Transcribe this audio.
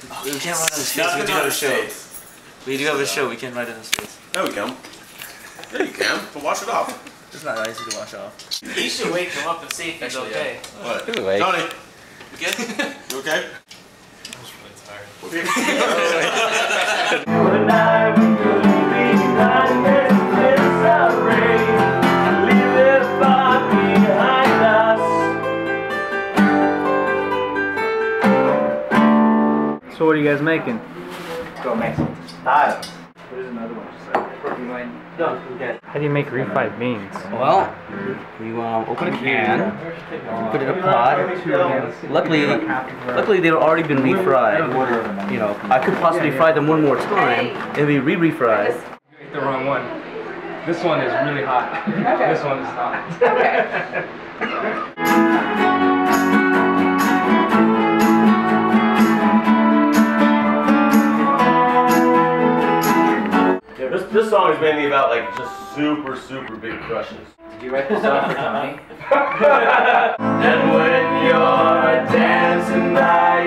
We can't ride on his face. We do have a show. We do have a show. We can't ride on his face. There we go. There you can. But wash it off. It's not nice to wash off. You should wake him up and see if he's okay. Yeah. What? Anyway. Tony. You good? You okay? I was really tired. So what are you guys making? Go make some tostadas. There's another one. How do you make refried beans? Well, you open a can, put it in a pot. Luckily they've already been refried. You know, I could possibly fry them one more time and be re-refried. You ate the wrong one. This one is really hot. This one is not. This song is mainly about like just super big crushes. Did you write this song for Tony? And when you're dancing by